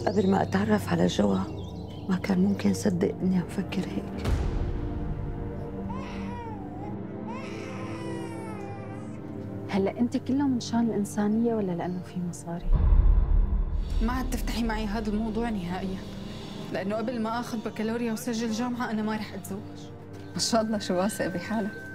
قبل ما أتعرف على جوا ما كان ممكن صدق إني عم فكر هيك. هلا انت كله من شان الانسانيه ولا لانه في مصاري؟ ما عاد تفتحي معي هذا الموضوع نهائيا، لأنه قبل ما آخذ بكالوريا وسجل جامعة أنا ما رح أتزوج. ما شاء الله شو واثق بحالك.